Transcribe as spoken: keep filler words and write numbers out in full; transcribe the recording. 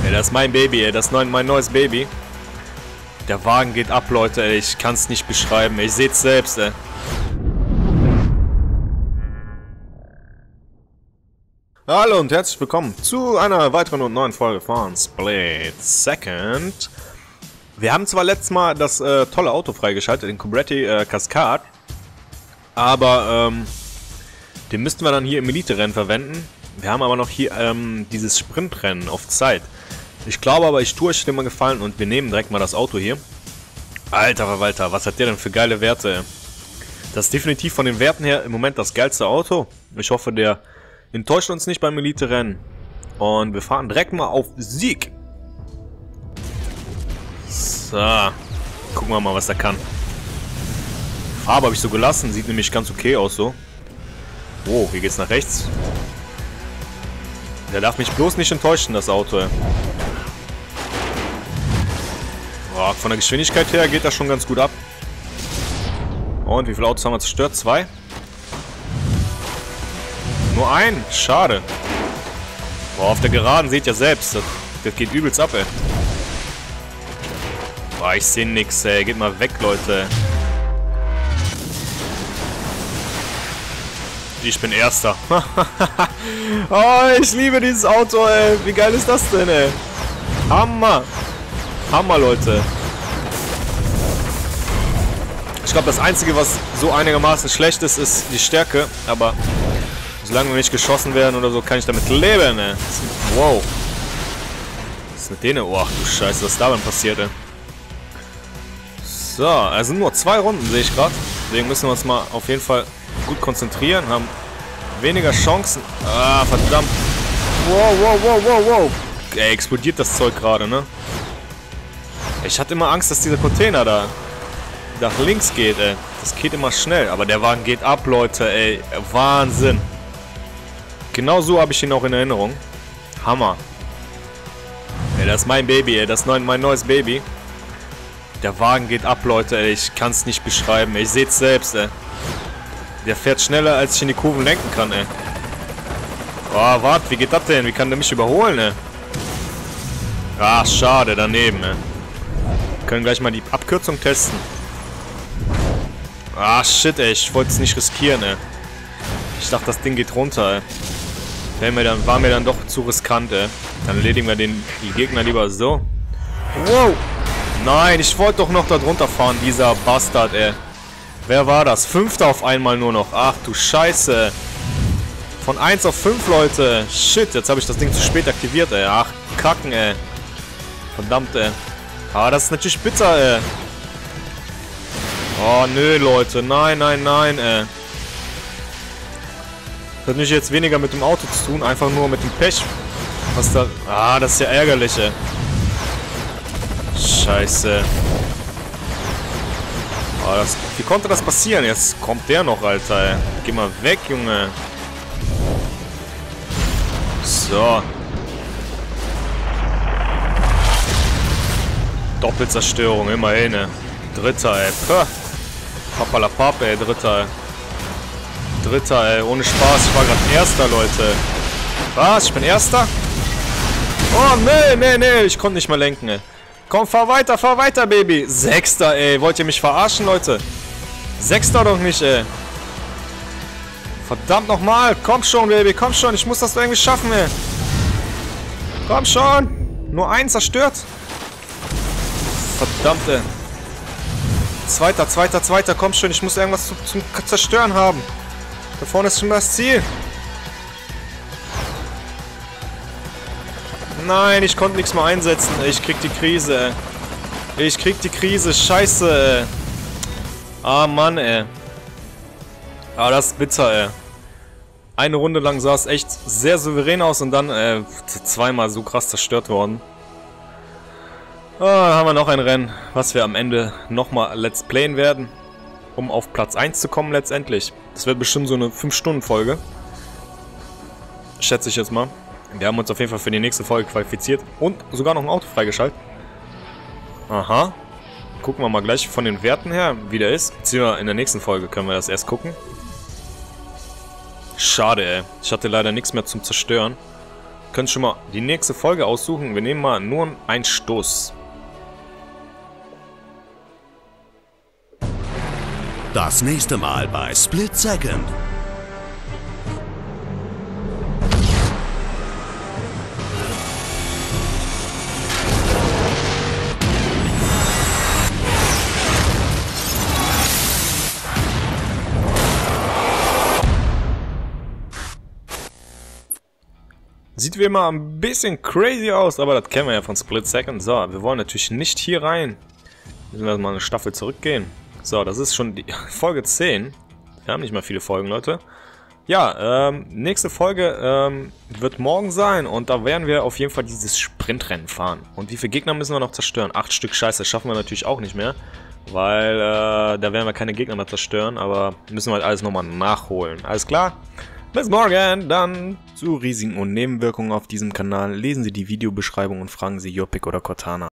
Ey, das ist mein Baby, ey. Das ist mein, mein neues Baby. Der Wagen geht ab, Leute, ey. Ich kann es nicht beschreiben. Ich sehe es selbst, ey. Hallo und herzlich willkommen zu einer weiteren und neuen Folge von Split Second. Wir haben zwar letztes Mal das äh, tolle Auto freigeschaltet, den Cobretti äh, Cascade. Aber ähm, den müssten wir dann hier im Elite-Rennen verwenden. Wir haben aber noch hier ähm, dieses Sprintrennen auf Zeit. Ich glaube aber, ich tue euch den mal gefallen und wir nehmen direkt mal das Auto hier. Alter Verwalter, was hat der denn für geile Werte? Das ist definitiv von den Werten her im Moment das geilste Auto. Ich hoffe, der enttäuscht uns nicht beim Elite-Rennen. Und wir fahren direkt mal auf Sieg. So, gucken wir mal, was er kann. Farbe habe ich so gelassen, sieht nämlich ganz okay aus so. Oh, hier geht's nach rechts. Der darf mich bloß nicht enttäuschen, das Auto. Ey. Oh, von der Geschwindigkeit her geht das schon ganz gut ab. Und wie viele Autos haben wir zerstört? Zwei? Nur ein? Schade. Boah, auf der Geraden seht ihr selbst. Das, das geht übelst ab, ey. Boah, ich sehe nix, ey. Geht mal weg, Leute. Ich bin Erster. Oh, ich liebe dieses Auto, ey. Wie geil ist das denn, ey? Hammer. Hammer, Leute. Ich glaube, das Einzige, was so einigermaßen schlecht ist, ist die Stärke. Aber solange wir nicht geschossen werden oder so, kann ich damit leben, ey. Wow. Was ist mit denen? Oh, ach du Scheiße, was ist da denn passiert, ey? So, also nur zwei Runden, sehe ich gerade. Deswegen müssen wir uns mal auf jeden Fall gut konzentrieren. Haben weniger Chancen. Ah, verdammt. Wow, wow, wow, wow, wow. Ey, explodiert das Zeug gerade, ne? Ich hatte immer Angst, dass dieser Container da nach links geht, ey. Das geht immer schnell. Aber der Wagen geht ab, Leute, ey. Wahnsinn. Genau so habe ich ihn auch in Erinnerung. Hammer. Ey, das ist mein Baby, ey. Das ist mein neues Baby. Der Wagen geht ab, Leute, ey. Ich kann es nicht beschreiben. Ich sehe es selbst, ey. Der fährt schneller, als ich in die Kurven lenken kann, ey. Oh, warte, wie geht das denn? Wie kann der mich überholen, ey? Ah, schade, daneben, ey. Wir können gleich mal die Abkürzung testen. Ah, shit, ey. Ich wollte es nicht riskieren, ey. Ich dachte, das Ding geht runter, ey. War mir dann, war mir dann doch zu riskant, ey. Dann erledigen wir den, die Gegner lieber so. Wow! Nein, ich wollte doch noch da drunter fahren, dieser Bastard, ey. Wer war das? Fünfter auf einmal nur noch. Ach du Scheiße. Von eins auf fünf, Leute. Shit, jetzt habe ich das Ding zu spät aktiviert, ey. Ach, kacken, ey. Verdammt, ey. Ah, das ist natürlich bitter, ey. Oh, nö, Leute. Nein, nein, nein, ey. Das hat nicht jetzt weniger mit dem Auto zu tun, einfach nur mit dem Pech. Was da... Ah, das ist ja ärgerlich, ey. Scheiße. Oh, das... Wie konnte das passieren? Jetzt kommt der noch, Alter, ey. Geh mal weg, Junge. So. Doppelzerstörung, immerhin, ey. Dritter, ey. Puh. Papalapap, ey. Dritter, ey. Dritter, ey. Ohne Spaß. Ich war gerade Erster, Leute. Was? Ich bin Erster? Oh, nee, nee, nee. Ich konnte nicht mehr lenken, ey. Komm, fahr weiter, fahr weiter, Baby. Sechster, ey. Wollt ihr mich verarschen, Leute? Sechster doch nicht, ey. Verdammt nochmal. Komm schon, Baby. Komm schon. Ich muss das doch irgendwie schaffen, ey. Komm schon. Nur ein zerstört. Verdammt, ey. Zweiter, zweiter, zweiter. Komm schon. Ich muss irgendwas zum, zum Zerstören haben. Da vorne ist schon das Ziel. Nein, ich konnte nichts mehr einsetzen. Ich krieg die Krise, ey. Ich krieg die Krise. Scheiße, ey. Ah, Mann, ey. Aber das ist bitter, ey. Eine Runde lang sah es echt sehr souverän aus und dann äh, zweimal so krass zerstört worden. Ah, dann haben wir noch ein Rennen, was wir am Ende nochmal Let's Playen werden, um auf Platz eins zu kommen letztendlich. Das wird bestimmt so eine fünf Stunden Folge. Schätze ich jetzt mal. Wir haben uns auf jeden Fall für die nächste Folge qualifiziert und sogar noch ein Auto freigeschaltet. Aha. Gucken wir mal gleich von den Werten her, wie der ist. Beziehungsweise in der nächsten Folge können wir das erst gucken. Schade, ey. Ich hatte leider nichts mehr zum Zerstören. können schon mal die nächste Folge aussuchen. Wir nehmen mal nur einen Stoß. Das nächste Mal bei Split Second. Sieht wie immer ein bisschen crazy aus, aber das kennen wir ja von Split Second. So, wir wollen natürlich nicht hier rein. Müssen wir mal eine Staffel zurückgehen. So, das ist schon die Folge zehn. Wir haben nicht mal viele Folgen, Leute. Ja, ähm, nächste Folge ähm, wird morgen sein und da werden wir auf jeden Fall dieses Sprintrennen fahren. Und wie viele Gegner müssen wir noch zerstören? Acht Stück, scheiße, das schaffen wir natürlich auch nicht mehr. Weil äh, da werden wir keine Gegner mehr zerstören, aber müssen wir halt alles nochmal nachholen. Alles klar? Bis morgen, dann zu Risiken und Nebenwirkungen auf diesem Kanal. Lesen Sie die Videobeschreibung und fragen Sie Jopik oder Cortana.